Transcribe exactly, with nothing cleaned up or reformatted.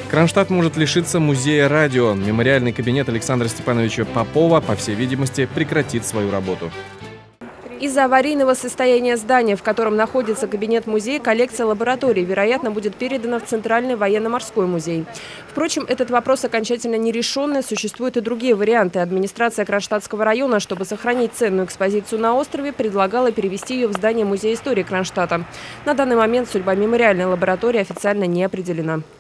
Кронштадт может лишиться музея радио. Мемориальный кабинет Александра Степановича Попова, по всей видимости, прекратит свою работу. Из-за аварийного состояния здания, в котором находится кабинет музея, коллекция лабораторий, вероятно, будет передана в Центральный военно-морской музей. Впрочем, этот вопрос окончательно нерешенный. Существуют и другие варианты. Администрация Кронштадтского района, чтобы сохранить ценную экспозицию на острове, предлагала перевести ее в здание Музея истории Кронштадта. На данный момент судьба мемориальной лаборатории официально не определена.